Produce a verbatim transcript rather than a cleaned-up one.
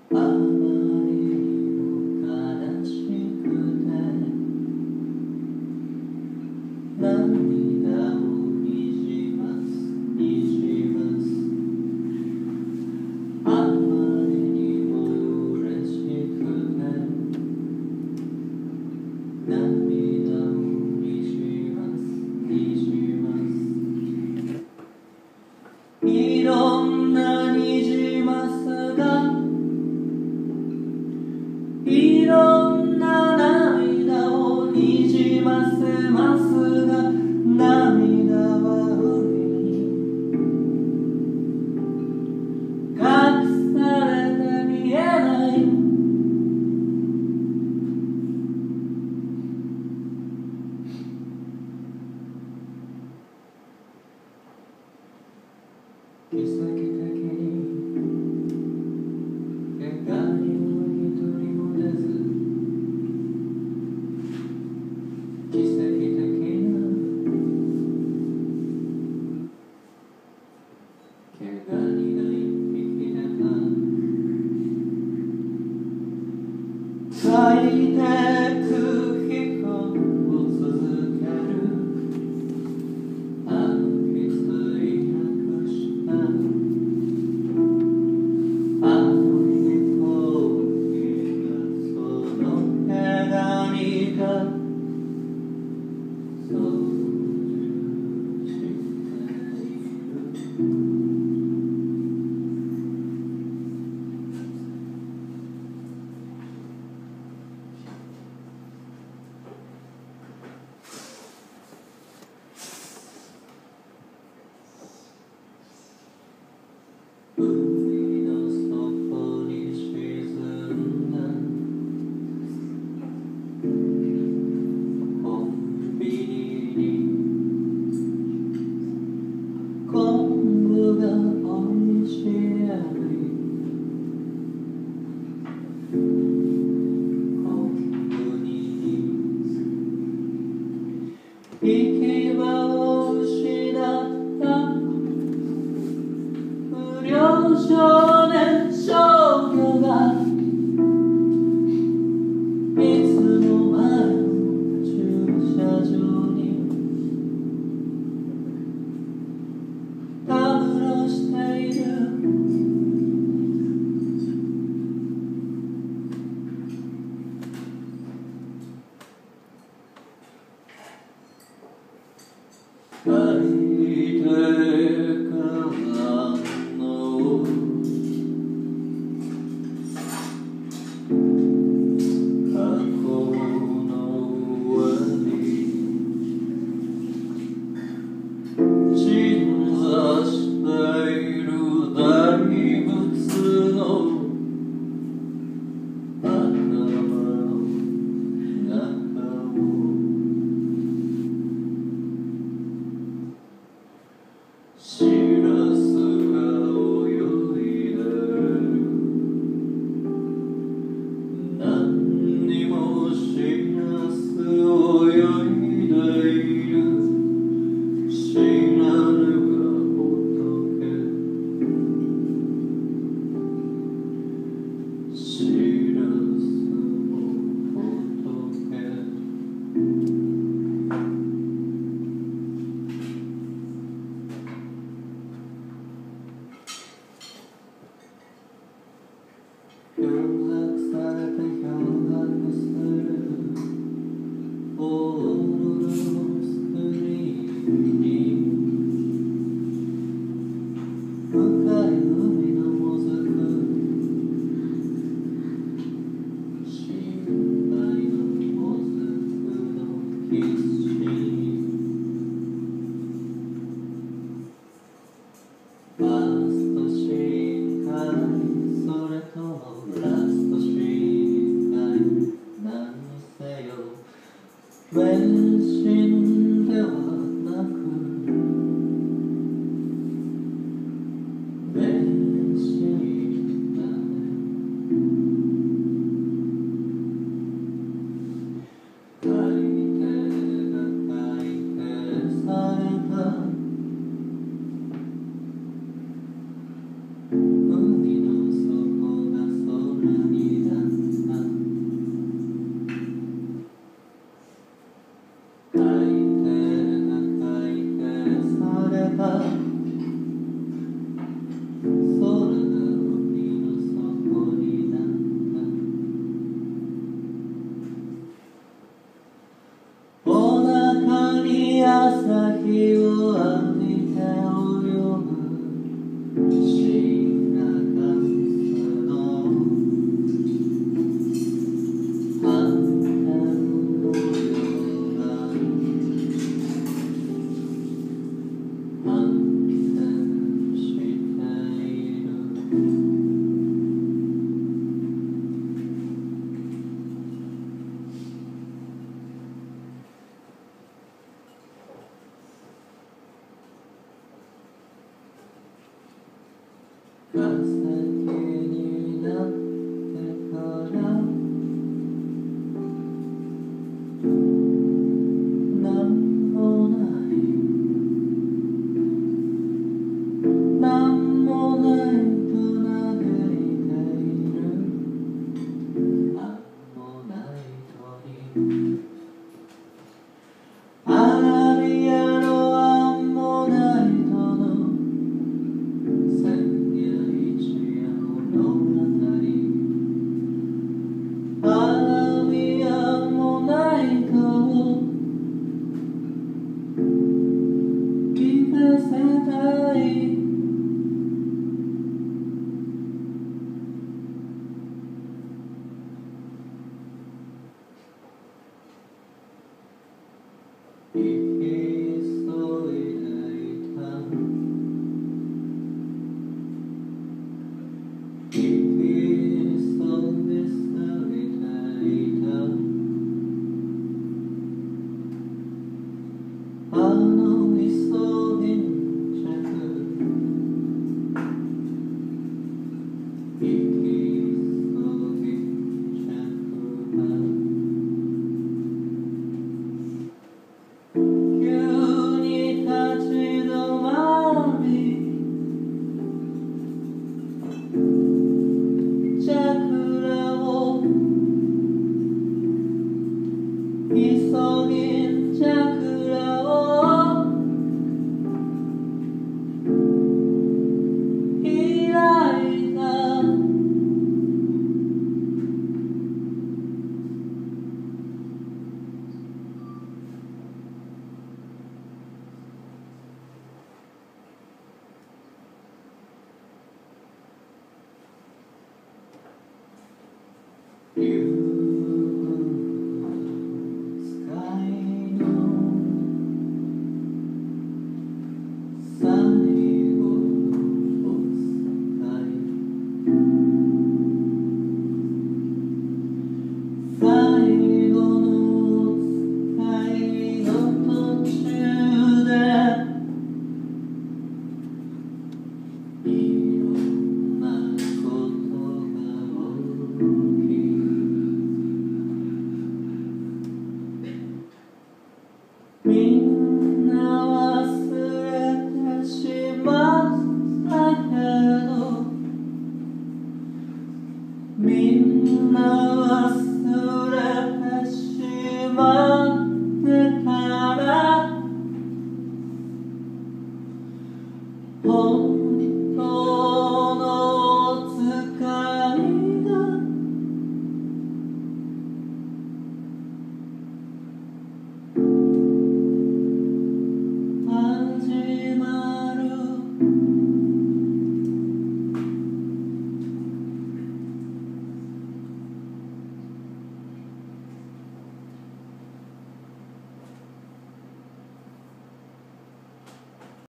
あまりにも悲しくて涙をにじますにじますあまりにも嬉しくて涙をにじますにじますいろんなにじますがいろんな涙をにじませますが涙は海に隠されて見えない奇跡的に怪我にも一人も出ず奇跡的な毛ガニが一匹出た咲いてく日を続けるあのきついなくしたあの飛行機がその毛ガニが操縦している海の底に沈んだコンビニに昆布が美味しいコンブに行き場を失った不良少年少女がいつも前の駐車場にたむろしている大抵からの過去の上に鎮座している大仏の頭の中をしらすが泳いでる何にもしらす泳いでいる知らぬが仏しらすも仏漂白されて漂白するオーロラのスクリーンに深い海のもずく深海のもずくのキスシーンファーストシーンかいそれともラストシーンかい何にせよ迷信ではなくになってからなんもないなんもないと嘆いているなんもない鳥アリアのアンモナイトの千夜一夜物語アリアンモナイトを聞かせたい生き急いでいた生き急ぎすぎていたあのイソギンチャク生き急ぎチャクは急に立ち止まりチャクラを急ぎチャクラを開いたYou skyの最後のスカイ最後のスカイの途中でいろんなことが起きみんな忘れてしまったけどみんな忘